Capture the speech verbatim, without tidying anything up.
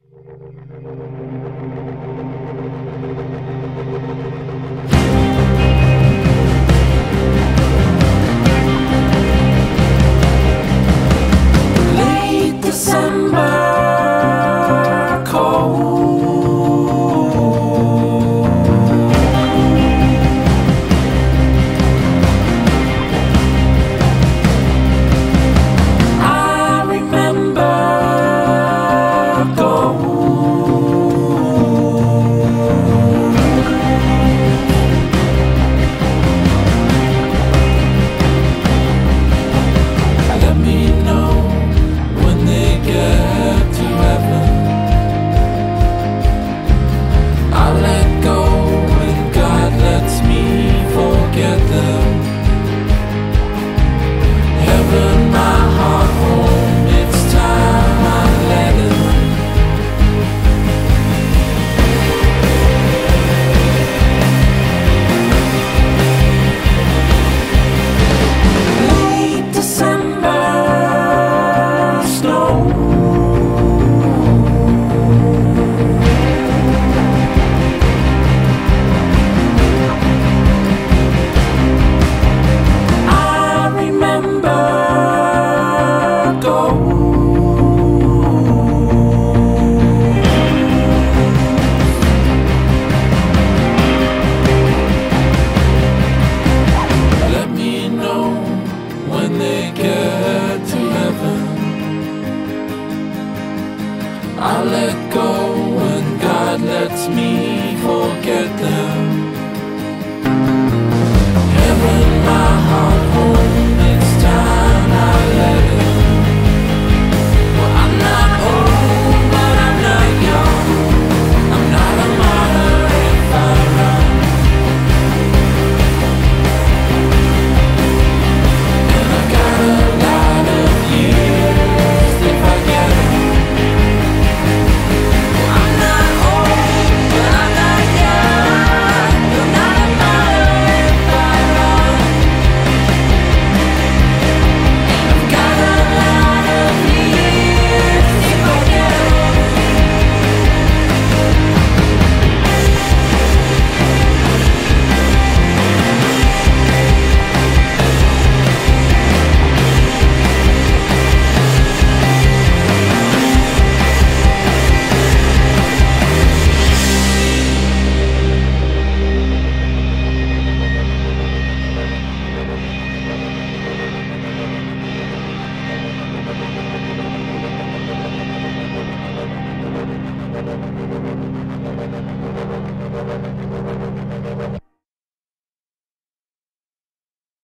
Late December cold. I remember let me know when they get to heaven. I let go and God lets me forget them. Heaven, my heart home, it's time I let it. Late December snow. I remember gold. Let me know when they get to heaven. I let go when God lets me forget them. Heaven, my heart home, it's time I let it. Well, I'm not old, but I'm not young. I'm not a martyr if I run. And I've got a lot of years if I get it. Well, I'm not old, but I'm not young. I'm not a martyr if I run. And I've got a lot of years if I get it.